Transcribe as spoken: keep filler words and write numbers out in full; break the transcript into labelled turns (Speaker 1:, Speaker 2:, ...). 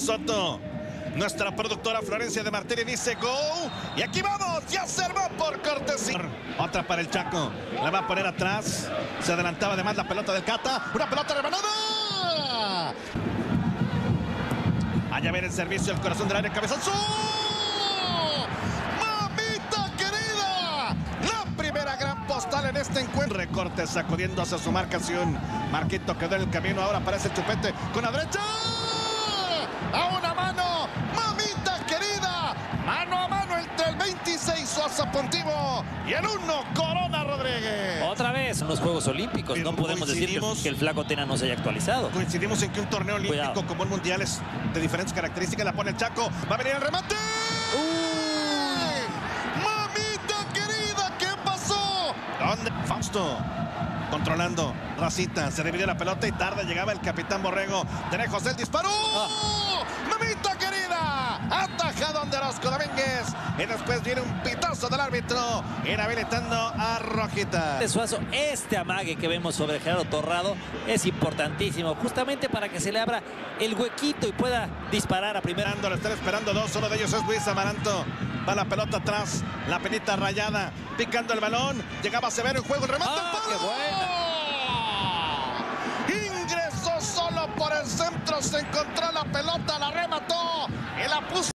Speaker 1: Soto. Nuestra productora Florencia de Martínez dice go. Y aquí vamos, ya se armó por cortesía. Otra para el Chaco. La va a poner atrás. Se adelantaba además la pelota del Cata. Una pelota rebanada. Allá viene el servicio, el corazón del área, cabezazo. ¡Mamita querida! La primera gran postal en este encuentro. Recorte sacudiendo hacia su marcación. Marquito quedó en el camino. Ahora aparece el Chupete con la derecha. A una mano. Mamita querida. Mano a mano entre el veintiséis Sosa Pontivo y el uno Corona Rodríguez.
Speaker 2: Otra vez en los Juegos Olímpicos. No podemos decir que, que el Flaco Tena no se haya actualizado.
Speaker 1: Coincidimos en que un torneo olímpico Cuidado. como un mundial es de diferentes características. La pone el Chaco. Va a venir el remate. ¡Uh! ¡Mamita querida! ¿Qué pasó? ¿Dónde? Fausto. Controlando. Racita. Se dividió la pelota y tarde llegaba el capitán Borrego. De lejos el disparo. Oh. ¡Mamita querida! Atajado de Orozco Domínguez. Y después viene un pitazo del árbitro. Inhabilitando a Rojita.
Speaker 2: De Suazo, este amague que vemos sobre Gerardo Torrado es importantísimo. Justamente para que se le abra el huequito y pueda disparar a primera.
Speaker 1: Lo están esperando dos. Uno de ellos es Luis Amaranto. Va la pelota atrás. La penita rayada. Picando el balón. Llegaba Severo en juego. El remate.
Speaker 2: ¡Ah, qué
Speaker 1: buena! Ingresó solo por el centro. Se encontró la pelota. La remató. Y la puso.